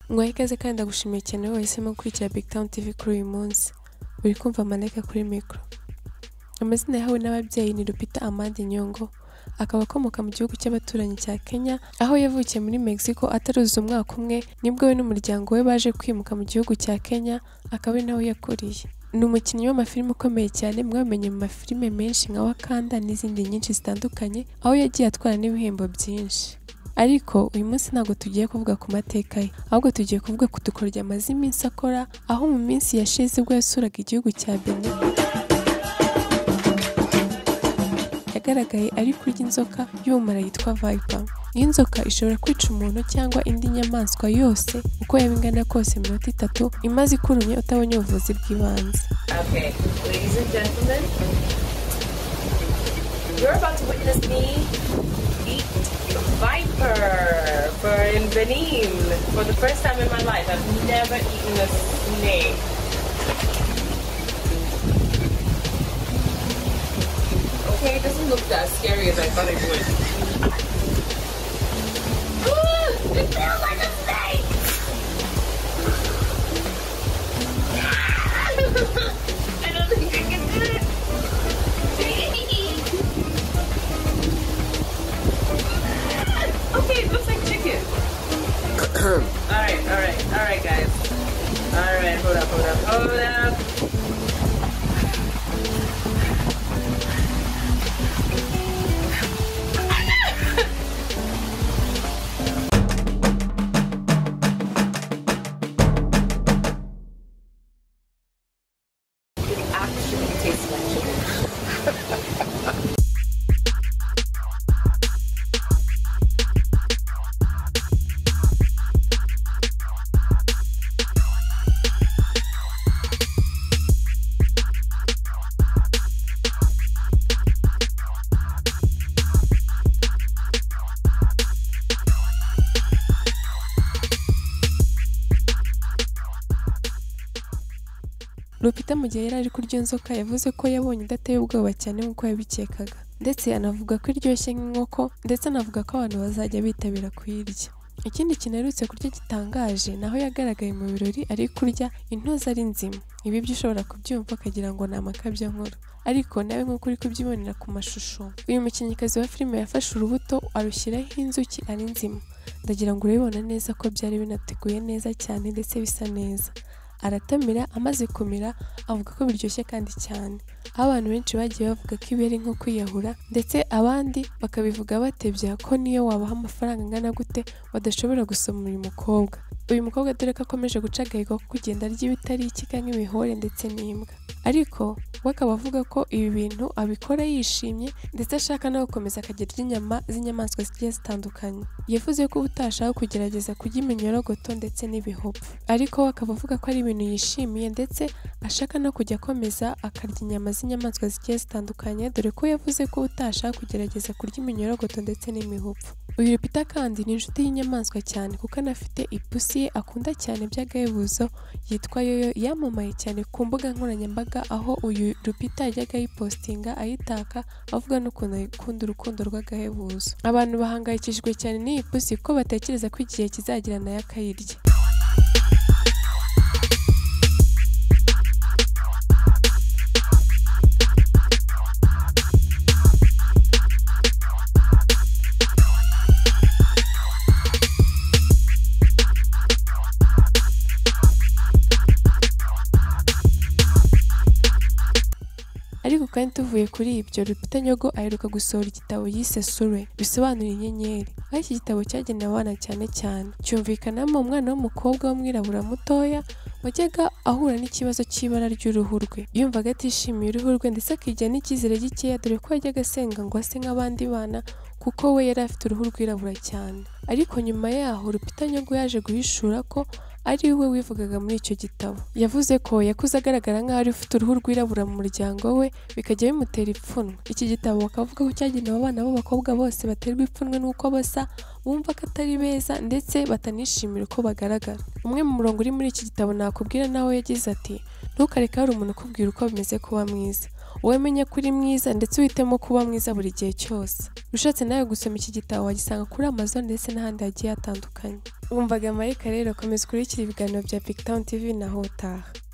Mwahikaze kandi ndagushimiye cyane wahisemo gukurikira BigTown TV kuri uyu munsi. Uri kumva Amaneka kuri mikro. Amazina yahawe n'ababyeyi ni Lupita Amande Nyongo, akaba akomoka mu gihugu cy'abaturanyi cya Kenya, aho yavukiye muri Mexico ataruzuza umwaka umwe nibwo we n'umuryango we baje kwimuka mu gihugu cya Kenya, akaba ari naho yakuriye. Ni umukinnyi w'amafilime ukomeye cyane, mwamenye mu mafilime menshi nka Wakanda n'izindi nyinshi zitandukanye, aho yagiye atwara n'ibihembo byinshi. Ariko uyu munsi ntabwo tugiye kuvuga ku mateka ye, ahubwo tugiye kuvuga ku dukoryo amaze iminsi akora, aho mu minsi yashize ubwo yasuraga igihugu cya Benin yagaragaye ari kurya inzoka y'ubumara yitwa Viper. Iyi nzoka ishobora kwica umuntu cyangwa indi nyamaswa yose uko yaba ingana kose mu minota 3 imaze ikurumye utabonye ubuvuzi bw'ibanze. Okay, ladies and gentlemen, you're about to witness me eat Viper in Benin for the first time in my life. I've never eaten a snake. Okay, it doesn't look as scary as I thought it would. Ooh, it feels like a snake! I don't think I can do it. Okay, it looks like chicken. Alright, guys. Alright, hold up. It actually tastes like chicken. Lupita mu gihe yari ari kurya inzoka yavuze ko yabonye idateye ubwoba cyane nk'uko yabikekaga, ndetse anavuga ko iryoshye nk'inkoko, ndetse anavuga ko abantu bazajya bitabira kuyirya. Ikindi kintu aherutse kurya gitangaje naho yagaragaye mu birori ari kurya intozi ari nzima. Ibi byo ushobora kubyumva ukagira ngo ni amakabya nkuru, ariko nawe nk'uko uri kubyibonera ku mashusho, uyu mukinnyikazi wa filime yafashe urubuto arushyiraho inzuki ari nzima. Ndagira ngo urabibona neza ko byari binateguye neza cyane ndetse bisa neza. Aratamira, amaze kumira avuga ko biryoshye kandi cyane, aho abantu benshi bagiye bavuga ko ibi ari nko kwiyahura, ndetse abandi bakabivuga batebya ko niyo wabaha amafaranga angana gute badashobora gusoma uyu mukobwa. Uyu mukobwa dore ko akomeje guca agahigo ko kugenda arya ibitari ikika nk'ibihore ndetse n'imbwa, ariko we akaba avuga ko ibi bintu abikora yishimye ndetse ashaka no gukomeza akajya inyama z'inyamaswa zigiye zitandukanye. Yavuze ko utashaka kugerageza kurya iminyorogoto ndetse n'ibihopfu, ariko we akaba avuga ko ari ibintu yishimiye ndetse ashaka no kujya akomeza akarya inyama z'inyamaswa zigiye zitandukanye, dore ko yavuze ko utashaka kugerageza kurya iminyorogoto ndetse n'imihopfu. Uyu Lupita kandi ni inshuti y'inyamaswa cyane kuko anafite ipusi ye akunda cyane by'agahebuzo yitwa Yoyo, yamamaye cyane ku mbuga nkoranyambaga, aho uyu Lupita yajyaga ayipostinga ayitaka avuga n'ukuntu ayikunda urukundo rw'agahebuzo. Abantu bahangayikishijwe cyane n'iyi pusi ko batekereza ko igihe kizagira nayo akayirya. Ariko kandi tuvuye kuri ibyo, Lupita Nyongo aheruka gusohora igitabo yise Sure, bisobanura inyenyeri, aho iki gitabo cyagenewe abana cyane cyane. Cyumvikanamo umwana w'umukobwa w'umwirabura mutoya wajyaga ahura n'ikibazo cy'ibara ry'uruhu rwe, yumvaga atishimiye uruhu rwe ndetse akigira n'icyizere gikeya, dore ko yajyaga asenga ngo ase nk'abandi bana kuko we yari afite uruhu rwirabura cyane. Ariko nyuma yaho Lupita Nyongo yaje guhishura ko ari we wivugaga muri icyo gitabo. Yavuze ko yakuze agaragara nk'aho ari ufite uruhu rwirabura mu muryango we, bikajya bimutera ipfunwe. Iki gitabo bakavuga ko cyagenewe abana b'abakobwa bose baterwa ipfunwe n'uko basa, bumva ko atari beza ndetse batanishimira uko bagaragara. Umwe mu murongo uri muri iki gitabo nakubwira nawe yagize ati: ntukareke hari umuntu ukubwira uko bimeze kuba mwiza, wowe menya kuri mwiza ndetse uhitemo kuba mwiza buri gihe cyose. Ushatse nawe gusoma iki gitabo wagisanga kuri Amazon ndetse n'ahandi hagiye hatandukanye. Wumvaga Marika rero, komeza ukurikira ibiganiro bya BigTown TV na Hotaha.